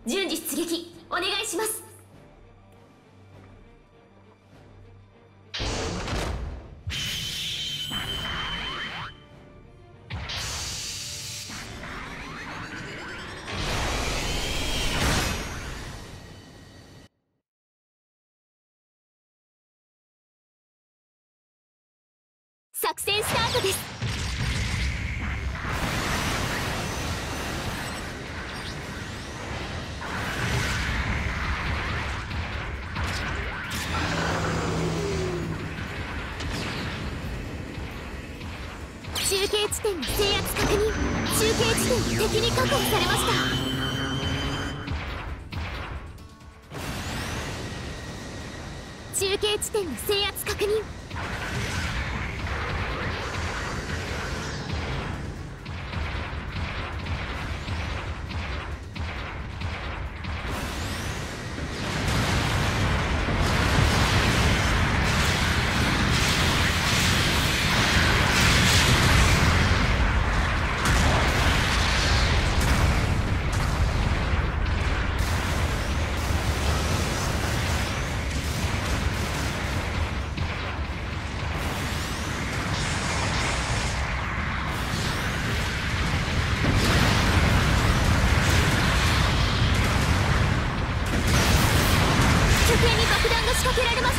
順次出撃お願いします。作戦スタートです。中継地点の制圧確認。中継地点が敵に確保されました。中継地点の制圧確認。拠点に爆弾が仕掛けられました。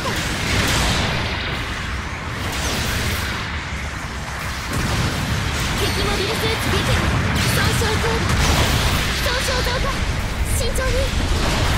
敵モビルスーツ撃破。損傷増加。損傷増加。慎重に。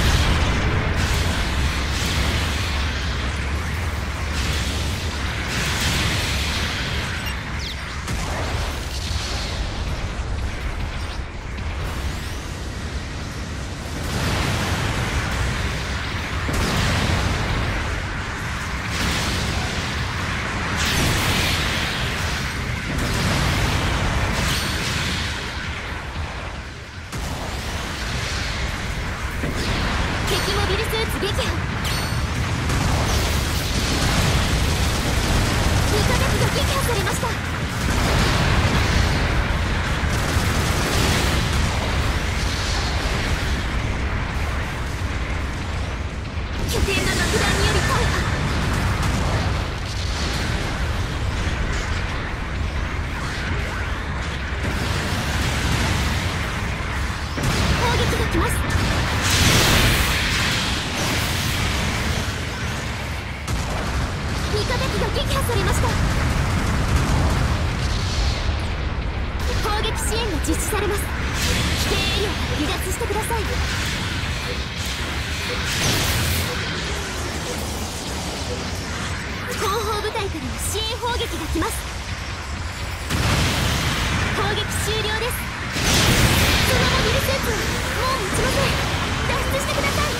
敵モビルスーツ撃破。2カ月が撃破されました。拠点が爆弾により大破。砲撃が来ます。2カ月が撃破されました。砲撃支援が実施されます。危険エリアから離脱してください。後方部隊からの支援砲撃が来ます。砲撃終了です。そのモビルスーツはもう撃ちません。脱出してください。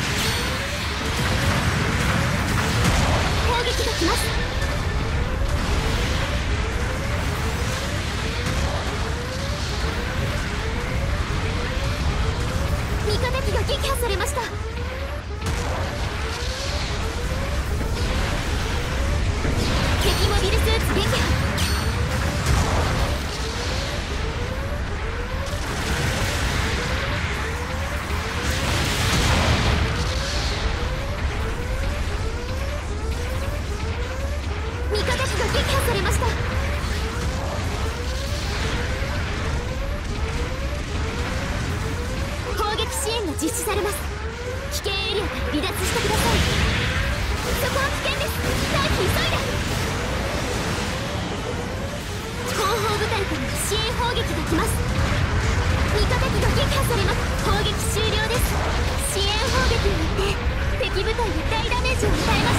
砲撃が来ます。2カ敵が撃破されました。敵モビルスーツ撃破。2カ敵が撃破されました。砲撃支援が実施されます。危険エリアから離脱してください。そこは危険です。退避急いで。後方部隊からの支援砲撃が来ます。2カ敵が撃破されます。砲撃終了です。支援砲撃によって敵部隊に大ダメージを与えました。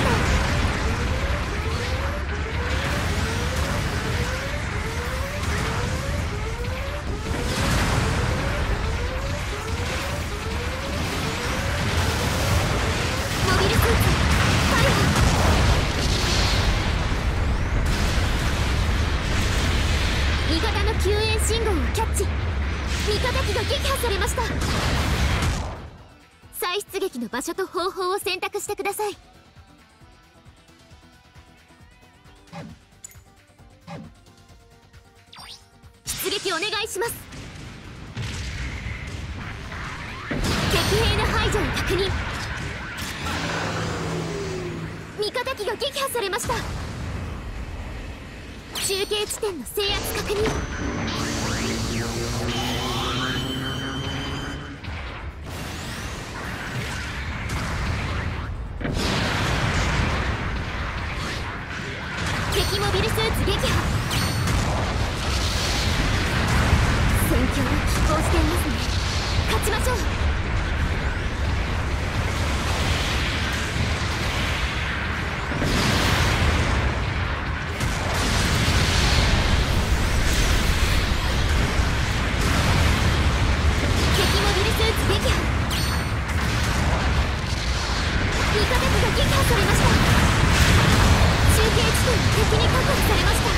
味方の救援信号をキャッチ。味方機が撃破されました。再出撃の場所と方法を選択してください。出撃お願いします。敵兵の排除を確認。味方機が撃破されました。中継地点の制圧確認。敵モビルスーツ撃破。戦況が拮抗していますね。勝ちましょう。敵モビルスーツ撃破。味方機が撃破されました。中継地点敵に確保されました。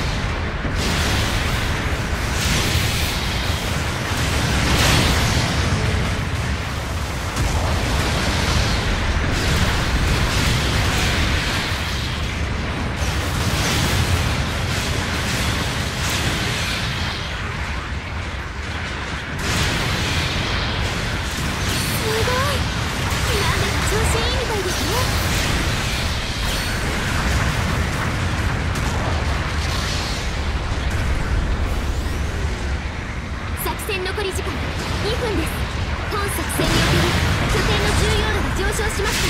残り時間2分です。本作戦における拠点の重要度が上昇しました。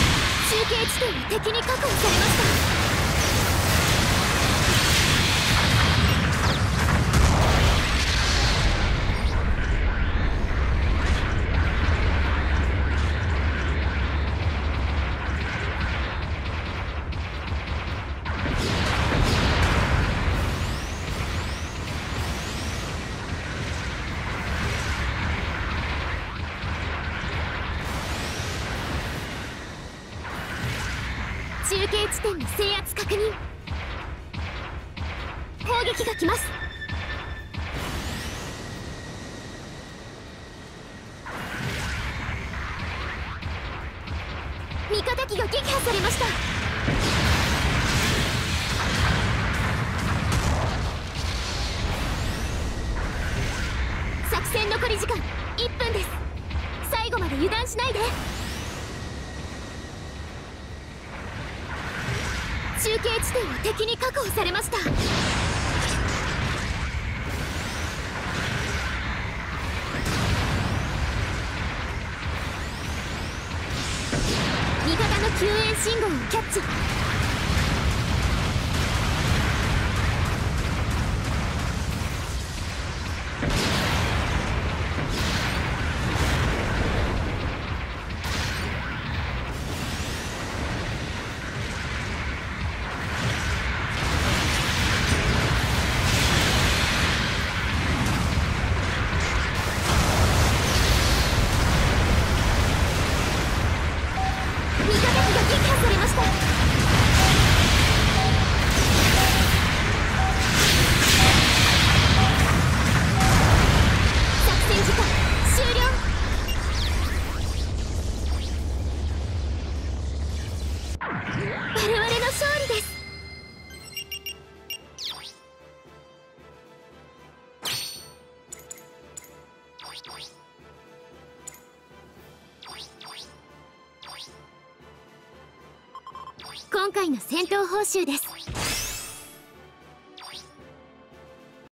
中継地点は敵に確保されました。中継地点の制圧確認。砲撃が来ます。味方機が撃破されました。作戦残り時間1分です。最後まで油断しないで。中継地点は敵に確保されました。味方の救援信号をキャッチ。我々の勝利です。今回の戦闘報酬です。